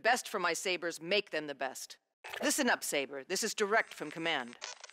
best for my Sabers make them the best. Listen up, Saber. This is direct from command.